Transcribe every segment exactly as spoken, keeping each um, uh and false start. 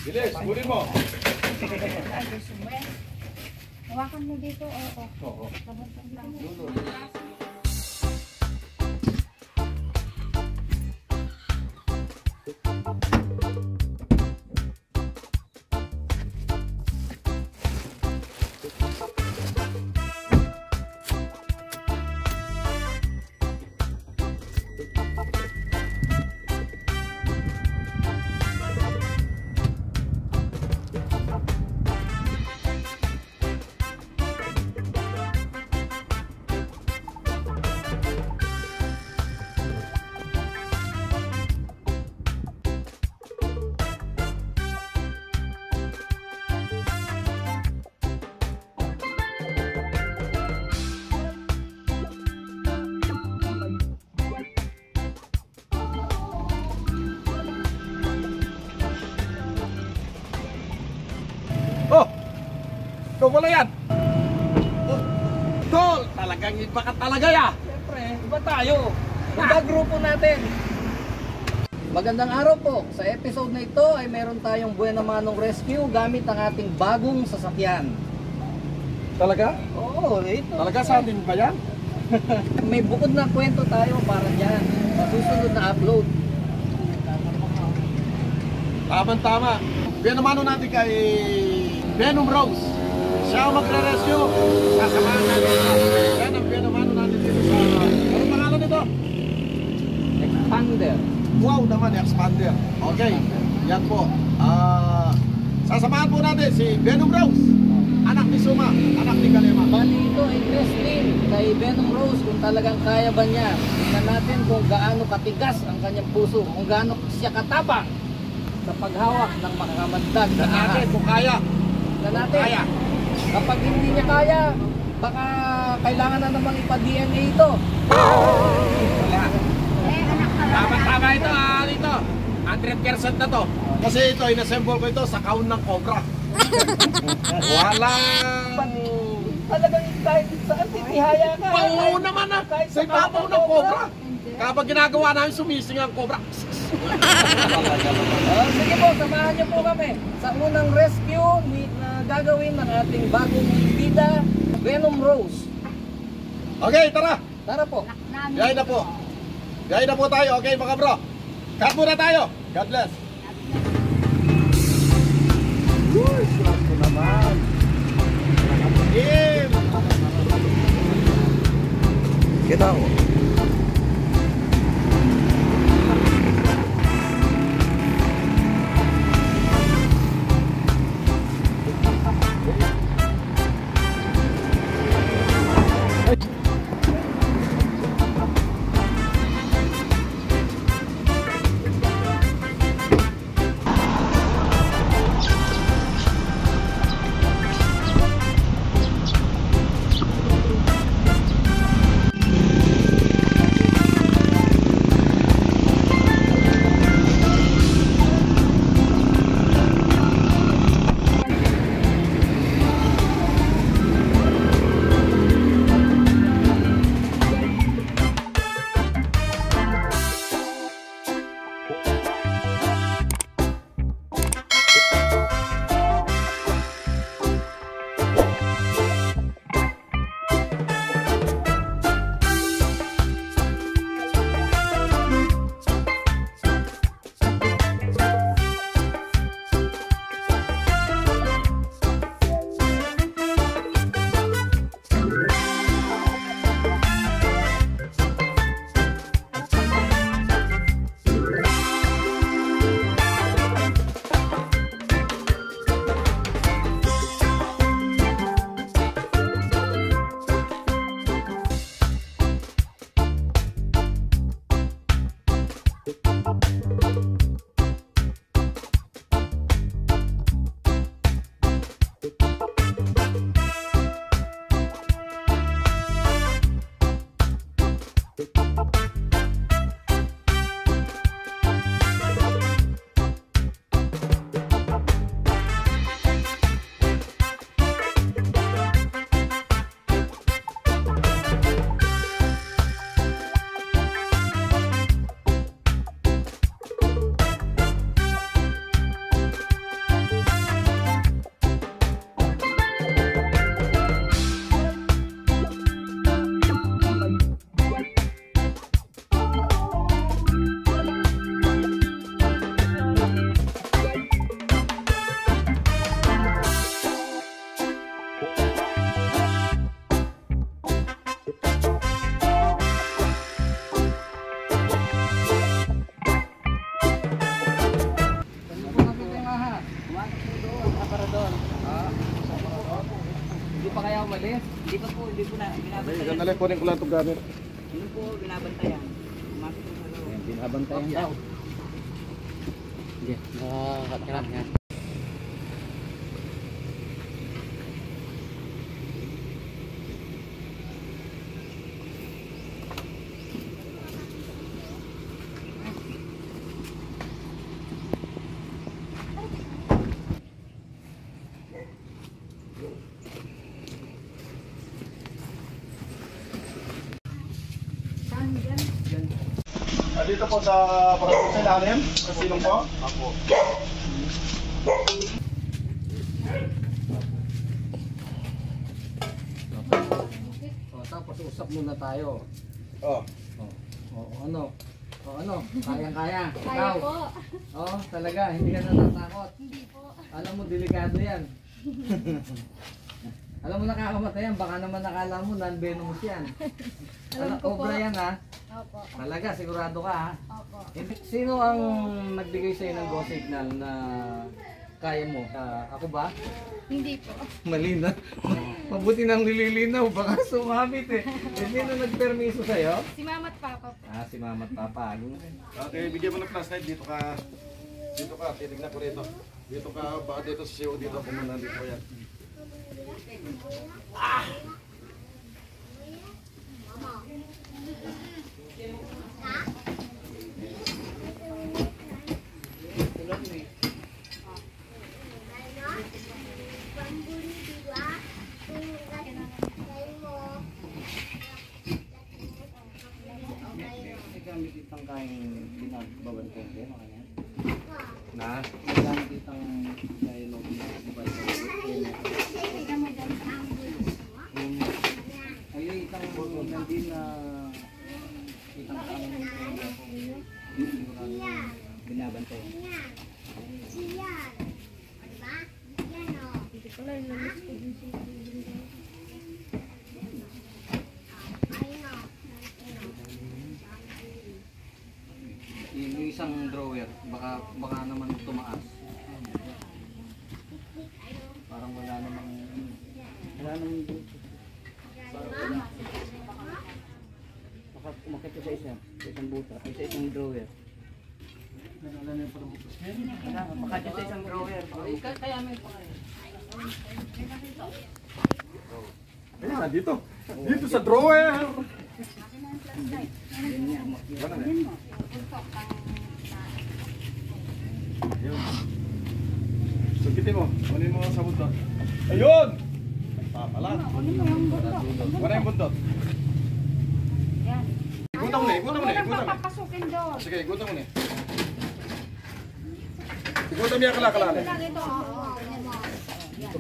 Bilis, kunin mo. Hawakan mo dito. Oo. Oo. Oh! Ito pala yan! Oh! Tol! Talagang iba ka talaga ya! Siyempre, iba tayo! Iba grupo natin! Magandang araw po! Sa episode na ito ay meron tayong Buena Manong Rescue gamit ang ating bagong sasakyan. Talaga? Oo, ito. Talaga sa atin ba yan? May bukod na kwento tayo para dyan. Sa susunod na upload. Tama-tama. Binamano natin kay Venom Rose. Siya ang magre-rescue. Sasamahan natin. Yan ang binamano natin dito sa... Anong pangalan nito? Expander. Wow naman, Expander. Okay, yan po. Ah, sasamahan po natin si Venom Rose. Anak ni Suma, anak ni Kalema. Bali ito ay test din kay Venom Rose kung talagang kaya ba niya. Tingnan natin kung gaano katigas ang kanyang puso. Kung gaano siya katapang sa paghawak ng makakamandag na Tingnan natin ahas. kung kaya. Tingnan natin. Kaya. Kapag hindi niya kaya, baka kailangan na namang ipa-D N A ito. Wala. Eh, anak ka lang. Tama-tama ito, ah, dito. one hundred percent na to. Kasi ito, inassemble ko ito sa kaon ng cobra. Walang... Talagang kahit saan titihaya ka. Pangunaw naman na. Kahit Sa ibabaw ng cobra. Kapag ginagawa namin, sumising ang cobra. Uh, sige po, samahan niyo po kami sa unang rescue ni, na gagawin ng ating bagong bida, Venom Rose. Okay, tara. Tara po. Gaya na po. Gaya na po tayo. Okay, mga bro. Cut muna tayo. God bless. Uy, suot ko naman. Game. Kita ko. umalis? Hindi pa po, hindi po na. Okay, Binabantayan. sandali, kunin ko lang itong camera. Hindi po binabantayan. Umapit po sa loob. Ayan, binabantayan daw. Sige, nakakatira yan. Ah, dito po sa parang sa ilalim, sa silong po. Ako. O, tapos usap muna tayo. Oh. O, o ano? O ano? Kayang-kaya. Kaya Ikaw? po. Oo, talaga, hindi ka natatakot. Hindi po. Alam mo, delikado yan. Alam mo, nakakamatay yan. Baka naman nakala mo, non-venomous yan. Alam Ala, ko po. Cobra yan ha. Opo. Talaga, sigurado ka ha. Opo. Hindi- Sino ang nagbigay sa'yo ng go signal na kaya mo? Ah, ako ba? Hindi po. Mali na. Mabuti nang nililinaw. Baka sumabit eh. Eh, sino nagpermiso sa'yo? Si Mama at Papa po. Ah, si Mama at Papa. Okay, bigyan mo ng flashlight dito ka. Dito ka, titignan ko rito. Dito ka, baka dito sa siyo, dito ako muna, dito yan. Gamit itang kain binagbabantay ko, makanya. Na? Gamit itang kain binagbabantay ko. Ayun, itang nandin na itang kain binabantay. Hindi ko lang namis ko din si Yung isang drawer, baka baka naman tumaas. Parang wala namang wala namang parang wala. Baka umakit ko sa isa, sa isang buta, ay sa isang drawer. Wala na yung parang bukas. Wala, baka dyan sa isang drawer. Ay, kaya may pa kayo. Ayan, dito. Dito sa drawer. Wala na. Ayun. Sungkitin mo. Kunin mo sa bundot. Ayun! Papala. Wala yung bundot. Yan. Igutan mo na, igutan mo na, Huwag igutan mo na. papapasukin doon. Sige, igutan mo na. Igutan mo yan kalakalan. Lang ito. Oo. Yan.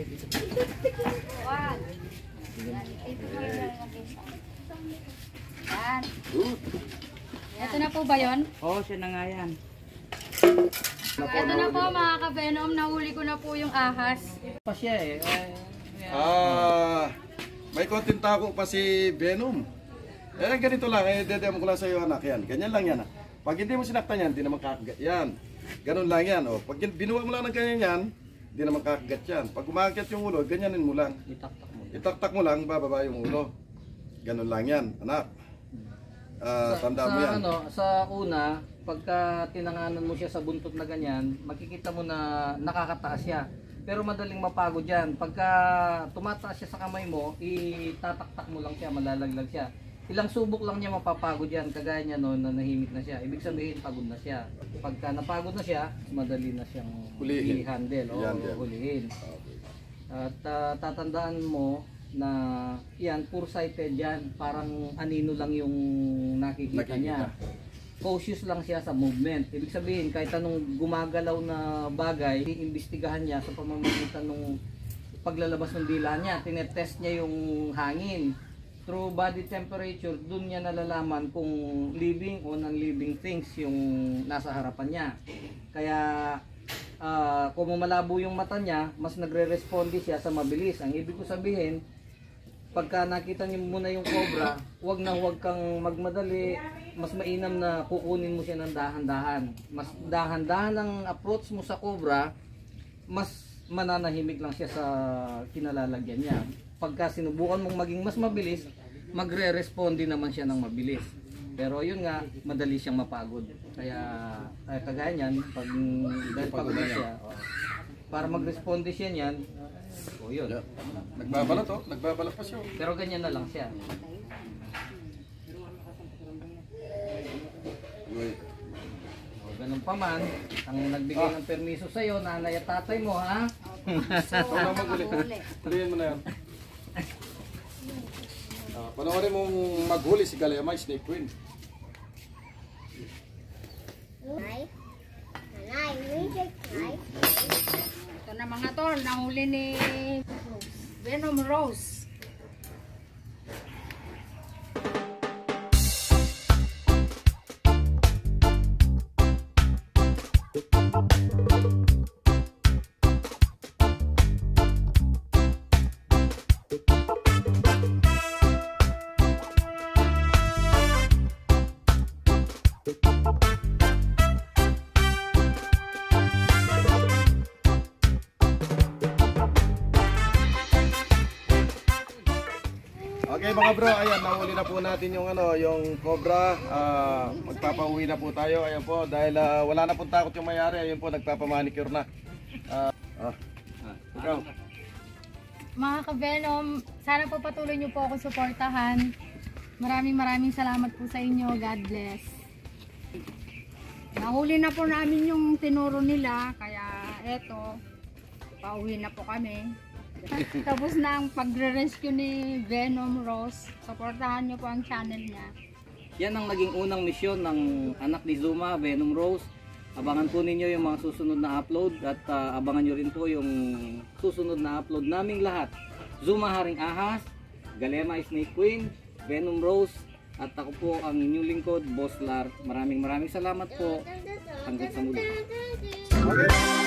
One. Ito po yung lalagay sa. Yan. Good. Ito na po ba yun? Oo, siya na nga yan. Ito na po mga ka-Venom. Nahuli ko na po yung ahas. Pa siya eh. Ay, Ah, may konting tako pa si Venom. Eh, ganito lang. Eh, dedemo ko lang sa iyo, anak. Yan. Ganyan lang yan. ah. Pag hindi mo sinaktan yan, hindi naman kakagat yan. Ganun lang yan. Oh. Pag binuwa mo lang ng ganyan yan, hindi naman kakagat yan. Pag umakyat yung ulo, ganyanin mo lang. itaktak mo. Itaktak mo lang, bababa yung ulo. Ganun lang yan, anak. Ah, Sa, tandaan sa mo yan. ano, sa una, pagka tinanganan mo siya sa buntot na ganyan, makikita mo na nakakataas siya. Pero madaling mapagod yan. Pagka tumataas siya sa kamay mo, itataktak mo lang siya, malalaglag siya. Ilang subok lang niya mapapagod yan, kagaya niya no, na nahimik na siya. Ibig sabihin, pagod na siya. Pagka napagod na siya, madali na siyang Hulihin. i-handle o I-handle. hulihin. Okay. At ah, tatandaan mo na yan, poor-sighted yan. Parang anino lang yung nakikita, Nakikita. niya. Cautious lang siya sa movement. Ibig sabihin, kahit anong gumagalaw na bagay, iimbestigahan niya sa pamamagitan ng paglalabas ng dila niya. Tinetest niya yung hangin. Through body temperature, dun niya nalalaman kung living o non-living things yung nasa harapan niya. Kaya ah, kung malabo yung mata niya, mas nagre-responde siya sa mabilis. Ang ibig ko sabihin, pagka nakita niyo muna yung cobra, huwag na huwag kang magmadali. Mas mainam na kukunin mo siya ng dahan-dahan. Mas dahan-dahan ang approach mo sa cobra, mas mananahimik lang siya sa kinalalagyan niya. pagka sinubukan mong maging mas mabilis, magre-respond din naman siya ng mabilis. Pero yun nga, madali siyang mapagod. Kaya, kaya kagaya niyan, pag dahil pagod na siya, oh, para mag-responde siya niyan, oh yun. Yeah. Nagbabalat oh, nagbabalat pa siya. Pero ganyan na lang siya. Wait. O, ganun pa man, ang nagbigay ng permiso sa'yo, nanay at tatay mo, ha? Ikaw lang mag-uli. Tuloyin mo na yan. Ah, panoorin mong maghuli si Galayamay, Snake Queen. Nay, nanay, music, nay. Ito na mga tol, nahuli ni Venom Rose. Okay mga bro, ayan, nahuli na po natin yung ano, yung cobra. Ah, magpapauwi na po tayo. Ayan po, dahil ah, wala na pong takot yung mayari. Ayun po, nagpapamanicure na. Ah, ah, ikaw. Mga ka-Venom, sana po patuloy niyo po ako suportahan. Maraming maraming salamat po sa inyo. God bless. Nahuli na po namin yung tinuro nila, kaya eto, pauwi na po kami. Tapos na ang pagre-rescue ni Venom Rose. Suportahan niyo po ang channel niya. Yan ang naging unang misyon ng anak ni Zuma, Venom Rose. Abangan po ninyo yung mga susunod na upload at uh, abangan nyo rin po yung susunod na upload naming lahat. Zuma Haring Ahas, Galayamay Snake Queen, Venom Rose, at ako po ang inyong lingkod, Boss Lar. Maraming maraming salamat po. Hanggang sa muli. Okay.